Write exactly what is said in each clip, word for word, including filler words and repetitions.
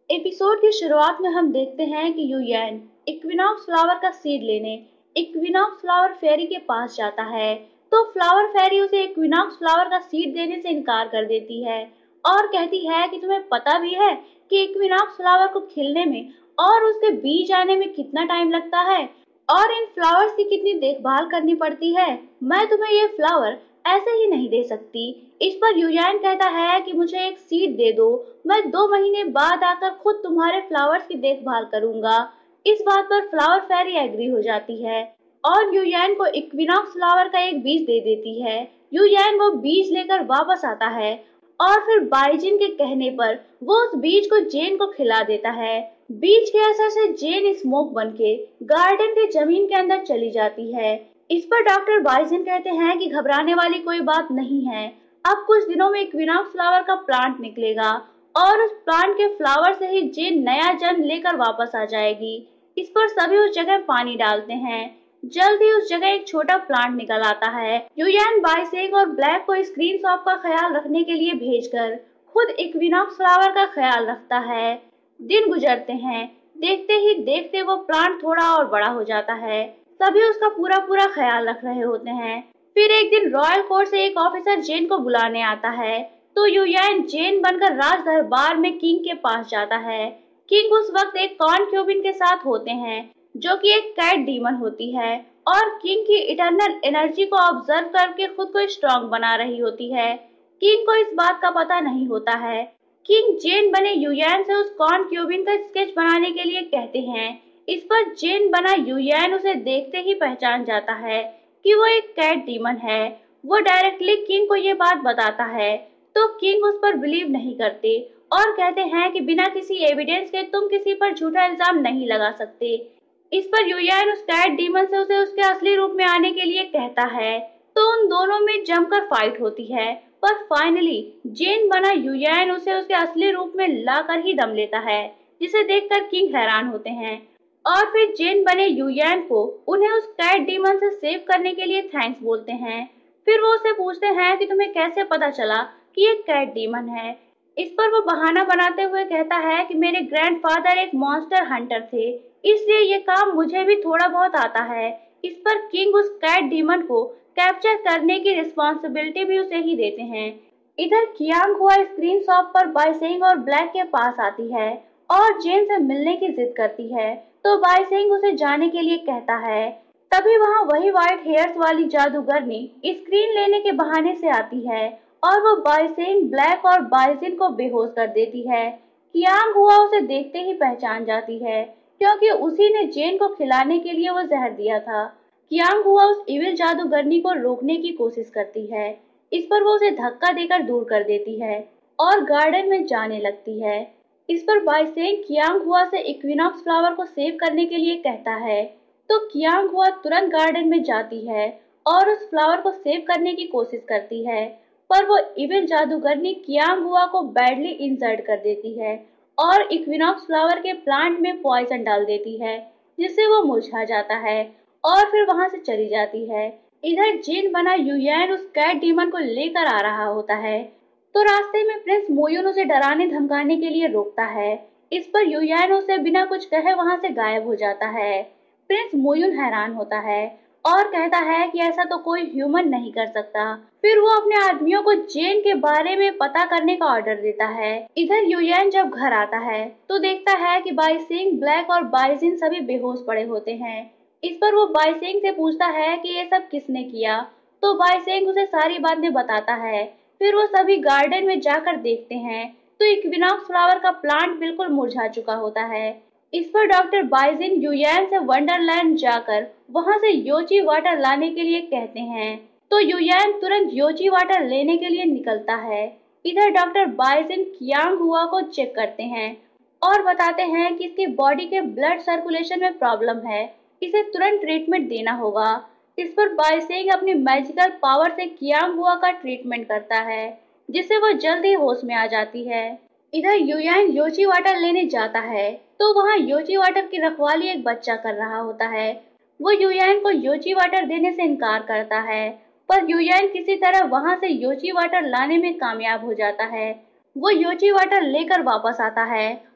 Episode की शुरुआत में हम देखते हैं कि यूयन इक्विनॉक्स फ्लावर का सीड लेने इक्विनॉक्स फ्लावर फेरी के पास जाता है। तो फ्लावर फेरी उसे इक्विनॉक्स फ्लावर का सीड देने से इनकार कर देती है और कहती है कि तुम्हें पता भी है कि इक्विनॉक्स फ्लावर को खिलने में और उसके बीज आने में कितना टाइम लगता है और इन फ्लावर्स की कितनी देखभाल करनी पड़ती है। मैं तुम्हें ये फ्लावर ऐसे ही नहीं दे सकती। इस पर यूयान कहता है कि मुझे एक सीड दे दो, मैं दो महीने बाद आकर खुद तुम्हारे फ्लावर्स की देखभाल करूंगा। इस बात पर फ्लावर फेरी एग्री हो जाती है और यूयान को इक्विनॉक्स फ्लावर का एक बीज दे देती है। यूयान वो बीज लेकर वापस आता है और फिर बाइजिन के कहने पर वो उस बीज को जेन को खिला देता है। बीज के असर से जेन स्मोक बनके गार्डन के जमीन के अंदर चली जाती है। इस पर डॉक्टर बाइजिन कहते हैं कि घबराने वाली कोई बात नहीं है, अब कुछ दिनों में इक्विनॉक्स फ्लावर का प्लांट निकलेगा और उस प्लांट के फ्लावर से ही जेन नया जन्म लेकर वापस आ जाएगी। इस पर सभी उस जगह पानी डालते हैं। जल्द ही उस जगह एक छोटा प्लांट निकल आता है। यूयान बाइसेग और ब्लैक को स्क्रीन शॉप का ख्याल रखने के लिए भेजकर खुद इक्विनॉक्स फ्लावर का ख्याल रखता है। दिन गुजरते हैं, देखते ही देखते वो प्लांट थोड़ा और बड़ा हो जाता है। सभी उसका पूरा पूरा ख्याल रख रहे होते हैं। फिर एक दिन रॉयल कोर्ट से एक ऑफिसर जेन को बुलाने आता है। तो यूयान जेन बनकर राज दरबार में किंग के पास जाता है। किंग उस वक्त एक कॉनक्यूबिन के साथ होते हैं जो कि एक कैट डीमन होती है और किंग की इटर्नल एनर्जी को ऑब्जर्व करके खुद को स्ट्रांग बना रही होती है। किंग को इस बात का पता नहीं होता है। किंग जेन बने यूयान से उस कॉनक्यूबिन का स्केच बनाने के लिए कहते हैं। इस पर जेन बना यूयान उसे देखते ही पहचान जाता है कि वो एक कैट डीमन है। वो डायरेक्टली किंग को ये बात बताता है तो किंग उस पर बिलीव नहीं करते और कहते हैं कि बिना किसी एविडेंस के तुम किसी पर झूठा इल्जाम नहीं लगा सकते। इस पर यूयान उस कैट डीमन से उसे उसके असली रूप में आने के लिए कहता है। तो उन दोनों में जमकर फाइट होती है, पर फाइनली जेन बना यूयान उसे उसके असली रूप में लाकर ही दम लेता है, जिसे देखकर किंग हैरान होते हैं और फिर जेन बने यूयान को उन्हें उस कैट डीमन से सेव करने के लिए थैंक्स बोलते हैं। फिर वो उसे पूछते हैं कि तुम्हें कैसे पता चला कि ये कैट डीमन है। इस पर वो बहाना बनाते हुए कहता है कि मेरे ग्रैंडफादर एक मॉन्स्टर हंटर थे, इसलिए ये काम मुझे भी थोड़ा बहुत आता है। इस पर किंग उस कैट डीमन को कैप्चर करने की रिस्पॉन्सिबिलिटी भी उसे ही देते हैं। इधर कियांग हुआ स्क्रीन शॉप पर बाइसेंग और ब्लैक के पास आती है और जेन से मिलने की जिद करती है। तो बाइसेंग उसे जाने के लिए कहता है। तभी वहाँ वही व्हाइट हेयर्स वाली जादूगरनी स्क्रीन लेने के बहाने से आती है और वो बाइसेंग, ब्लैक और बाइजिन को बेहोश कर देती है। कियांग हुआ उसे देखते ही पहचान जाती है क्योंकि उसी ने जेन को खिलाने के लिए वो जहर दिया था। कियांग हुआ उस इविल जादूगरनी को रोकने की कोशिश करती है। इस पर वो उसे धक्का देकर दूर कर देती है और गार्डन में जाने लगती है। इस पर बाइसेंग कियांग हुआ से इक्विनॉक्स फ्लावर को सेव करने के लिए कहता है। तो कियांग हुआ तुरंत गार्डन में जाती है और उस फ्लावर को सेव करने की कोशिश करती है, पर वो इविल जादूगरनी कियांग हुआ को बैडली इंजर्ड कर देती है और इक्विनॉक्स फ्लावर के प्लांट में पॉइजन डाल देती है, जिससे वो मुरझा जाता है और फिर वहां से चली जाती है। इधर जेन बना यूयान उस कैट डीमन को लेकर आ रहा होता है। तो रास्ते में प्रिंस मोयुन उसे डराने धमकाने के लिए रोकता है। इस पर यूयान उसे बिना कुछ कहे वहां से गायब हो जाता है। प्रिंस मोयुन हैरान होता है और कहता है कि ऐसा तो कोई ह्यूमन नहीं कर सकता। फिर वो अपने आदमियों को जेन के बारे में पता करने का ऑर्डर देता है। इधर यूयान जब घर आता है तो देखता है कि बाइसेंग, ब्लैक और बाइजिन सभी बेहोश पड़े होते हैं। इस पर वो बाइसेंग से पूछता है कि ये सब किसने किया। तो बाइसेंग उसे सारी बातें बताता है। फिर वो सभी गार्डन में जाकर देखते हैं तो इक्विनॉक्स फ्लावर का प्लांट बिल्कुल मुरझा चुका होता है। इस पर डॉक्टर बाइजिन यूयान से वंडरलैंड जाकर वहां से योची वाटर लाने के लिए कहते हैं। तो यूयान तुरंत योची वाटर लेने के लिए निकलता है। इधर डॉक्टर बाइजिन कियांग हुआ को चेक करते हैं और बताते हैं कि इसकी बॉडी के ब्लड सर्कुलेशन में प्रॉब्लम है, इसे तुरंत ट्रीटमेंट देना होगा। इस पर बाइसेंग अपनी मैजिकल पावर से कियांग हुआ का ट्रीटमेंट करता है, जिससे वो जल्द ही होश में आ जाती है। इधर यूयान योची वाटर लेने जाता है तो वहाँ योची वाटर की रखवाली एक बच्चा कर रहा होता है। वो यूयान को योची वाटर देने से इनकार करता है, पर यूयान किसी तरह वहाँ से योची वाटर लाने में कामयाब हो जाता है। वो योची वाटर लेकर वापस आता है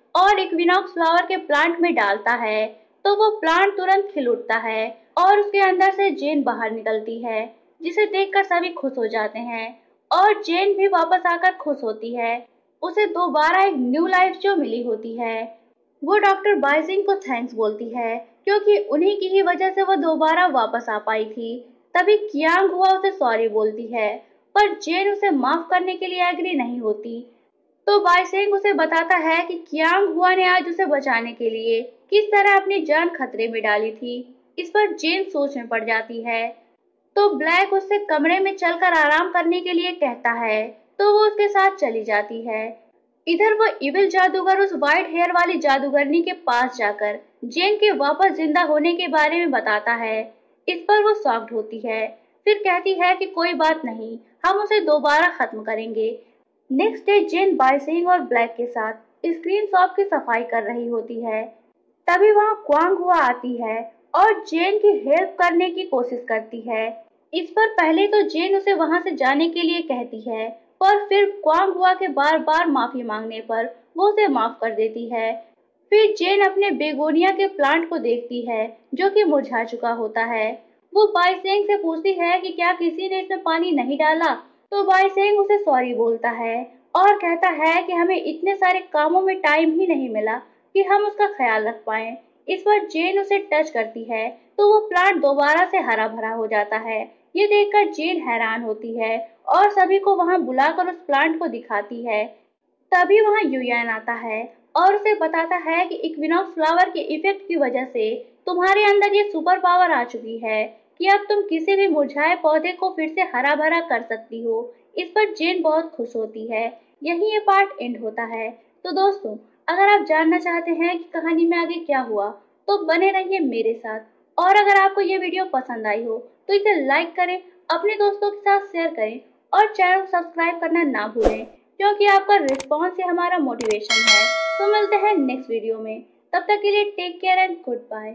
और इक्विनॉक्स फ्लावर के प्लांट में डालता है तो वो प्लांट तुरंत खिल उठता है और उसके अंदर से जेन बाहर निकलती है, जिसे देखकर सभी खुश हो जाते हैं और जेन भी वापस आकर खुश होती है। उसे दोबारा एक न्यू लाइफ जो मिली होती है। वो डॉक्टर बाइजिंग को थैंक्स बोलती है क्योंकि उन्हीं की ही वजह से वो दोबारा वापस आ पाई थी। तभी कियांग हुआ उसे सॉरी बोलती है, पर जेन उसे माफ करने के लिए एग्री नहीं होती। तो बाइसेंग उसे बताता है कि कियांग हुआ ने आज उसे बचाने के लिए किस तरह अपनी जान खतरे में डाली थी। इस पर जेन सोच में पड़ जाती है। तो ब्लैक उससे कमरे में चलकर आराम करने के लिए कहता है, तो वो उसके साथ चली जाती है। इधर वो इविल जादूगर उस व्हाइट हेयर वाली जादूगरनी के पास जाकर जेन के वापस जिंदा होने के बारे में बताता है। इस पर वो शॉक्ड होती है, फिर कहती है कि कोई बात नहीं, हम उसे दोबारा खत्म करेंगे। नेक्स्ट डे जेन बाइसिंग और ब्लैक के साथ स्क्रीन शॉप की सफाई कर रही होती है। तभी वहां क्वांग हुआ आती है और जेन की हेल्प करने की कोशिश करती है। इस पर पहले तो जेन उसे वहां से जाने के लिए कहती है, पर फिर क्वांग हुआ के बार बार माफी मांगने पर वो उसे माफ कर देती है। फिर जेन अपने बेगोनिया के प्लांट को देखती है जो कि मुरझा चुका होता है। वो बाइसेंग से पूछती है कि क्या किसी ने इसमें पानी नहीं डाला, तो बाइसेंग उसे सॉरी बोलता है और कहता है कि हमें इतने सारे कामों में टाइम ही नहीं मिला कि हम उसका ख्याल रख पाए। इस पर जेन उसे टच करती है तो वो प्लांट दोबारा से हरा भरा हो जाता है। ये देखकर जेन हैरान होती है और सभी को वहां बुलाकर उस प्लांट को दिखाती है। तभी वहां यूयान आता है और उसे बताता है कि इक्विनॉक्स फ्लावर के इफेक्ट की वजह से तुम्हारे अंदर ये सुपर पावर आ चुकी है कि अब तुम किसी भी मुरझाए पौधे को फिर से हरा भरा कर सकती हो। इस पर जेन बहुत खुश होती है। यही ये पार्ट एंड होता है। तो दोस्तों, अगर आप जानना चाहते हैं कि कहानी में आगे क्या हुआ तो बने रहिए मेरे साथ। और अगर आपको ये वीडियो पसंद आई हो तो इसे लाइक करें, अपने दोस्तों के साथ शेयर करें और चैनल को सब्सक्राइब करना ना भूलें, क्योंकि आपका रिस्पॉन्स ही हमारा मोटिवेशन है। तो मिलते हैं नेक्स्ट वीडियो में, तब तक के लिए take care and good bye.